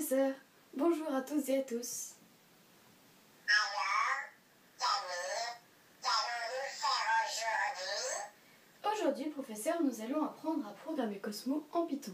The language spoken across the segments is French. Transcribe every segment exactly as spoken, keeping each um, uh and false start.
professeur, bonjour à tous et à tous. Alors, Camille, qu'allons-nous faire aujourd'hui? Aujourd'hui, professeur, nous allons apprendre à programmer Cosmo en Python.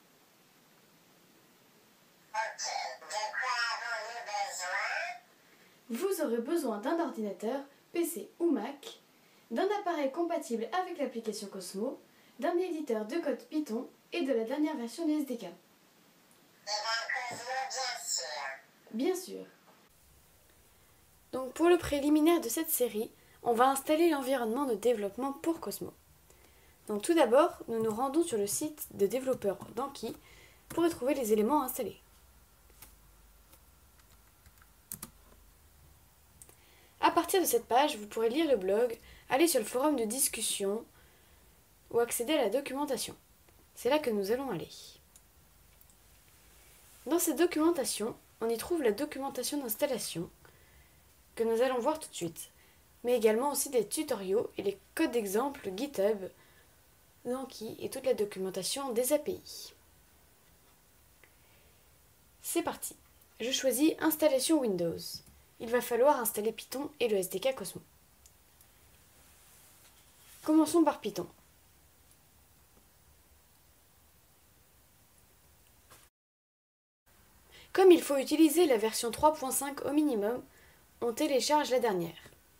Ok, de quoi avons-nous besoin? Vous aurez besoin d'un ordinateur, P C ou Mac, d'un appareil compatible avec l'application Cosmo, d'un éditeur de code Python et de la dernière version du S D K. Et d'un Cosmo, bien sûr. Bien sûr. Donc pour le préliminaire de cette série, on va installer l'environnement de développement pour Cosmo. Donc tout d'abord, nous nous rendons sur le site de développeur d'Anki pour y trouver les éléments installés. À partir de cette page, vous pourrez lire le blog, aller sur le forum de discussion ou accéder à la documentation. C'est là que nous allons aller. Dans cette documentation, on y trouve la documentation d'installation que nous allons voir tout de suite, mais également aussi des tutoriaux et les codes d'exemple GitHub, d'Anki et toute la documentation des A P I. C'est parti. Je choisis Installation Windows. Il va falloir installer Python et le S D K Cosmo. Commençons par Python. Comme il faut utiliser la version trois point cinq au minimum, on télécharge la dernière.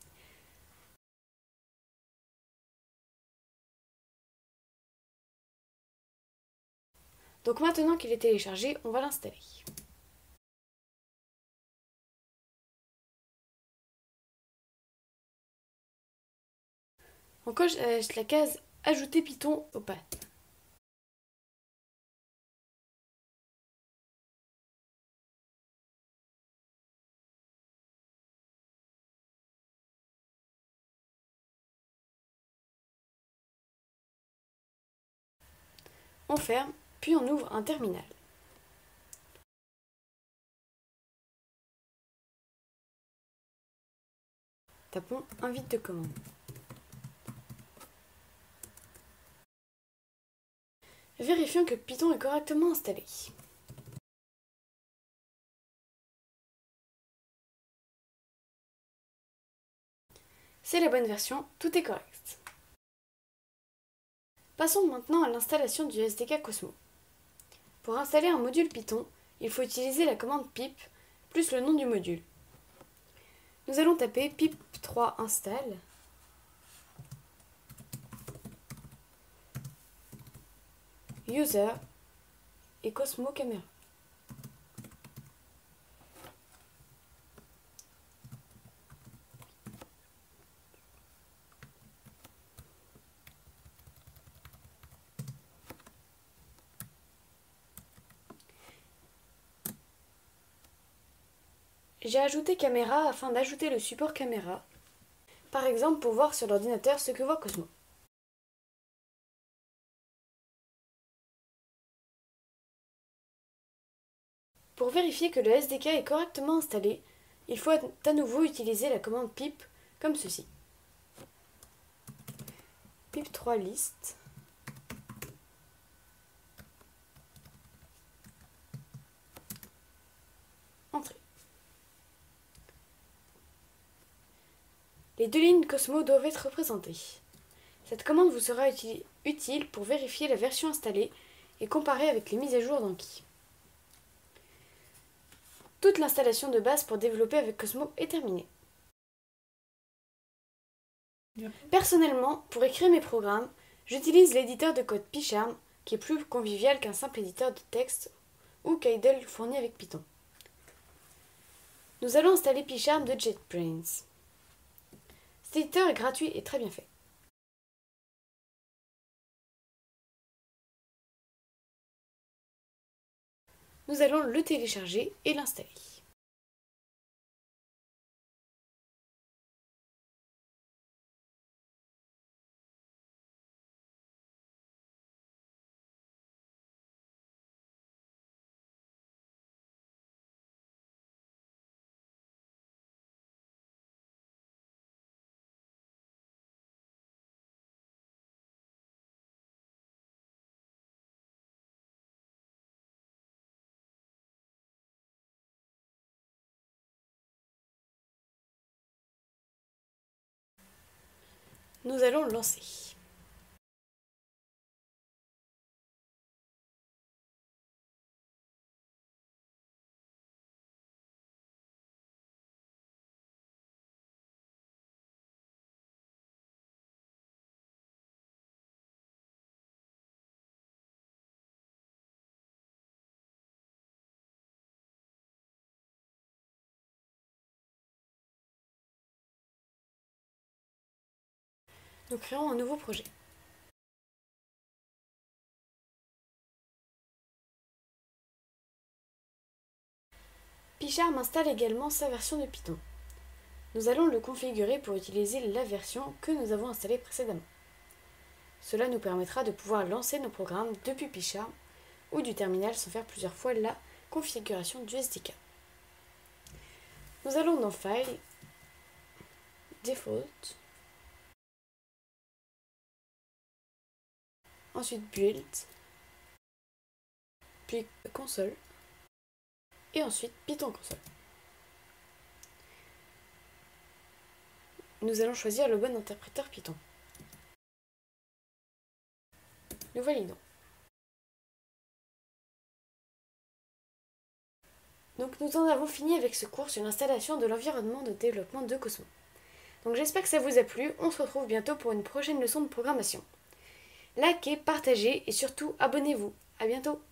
Donc maintenant qu'il est téléchargé, on va l'installer. On coche la case « Ajouter Python au path ». On ferme, puis on ouvre un terminal. Tapons « Invite de commande ». Vérifions que Python est correctement installé. C'est la bonne version, tout est correct. Passons maintenant à l'installation du S D K Cosmo. Pour installer un module Python, il faut utiliser la commande pip plus le nom du module. Nous allons taper pip trois install user et Cosmo Camera. J'ai ajouté caméra afin d'ajouter le support caméra, par exemple pour voir sur l'ordinateur ce que voit Cosmo. Pour vérifier que le S D K est correctement installé, il faut à nouveau utiliser la commande pip comme ceci. pip trois list entrée. Les deux lignes Cosmo doivent être représentées. Cette commande vous sera utile pour vérifier la version installée et comparer avec les mises à jour d'Anki. Toute l'installation de base pour développer avec Cosmo est terminée. Personnellement, pour écrire mes programmes, j'utilise l'éditeur de code PyCharm, qui est plus convivial qu'un simple éditeur de texte ou Kydel fourni avec Python. Nous allons installer PyCharm de JetBrains. Cet éditeur est gratuit et très bien fait. Nous allons le télécharger et l'installer. nous allons lancer. Nous créons un nouveau projet. Picharm installe également sa version de Python. Nous allons le configurer pour utiliser la version que nous avons installée précédemment. Cela nous permettra de pouvoir lancer nos programmes depuis Picharm ou du terminal sans faire plusieurs fois la configuration du S D K. Nous allons dans File, Default, ensuite Build, puis Console, et ensuite Python Console. Nous allons choisir le bon interpréteur Python. Nous validons. Donc nous en avons fini avec ce cours sur l'installation de l'environnement de développement de Cosmo. Donc j'espère que ça vous a plu, on se retrouve bientôt pour une prochaine leçon de programmation. Likez, partagez et surtout abonnez-vous. À bientôt.